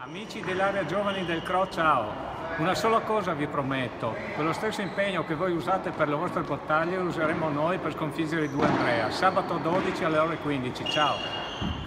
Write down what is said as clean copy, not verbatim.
Amici dell'area giovani del CRO, ciao! Una sola cosa vi prometto, con lo stesso impegno che voi usate per le vostre battaglie lo useremo noi per sconfiggere i due Andrea, sabato 12 alle ore 15, ciao!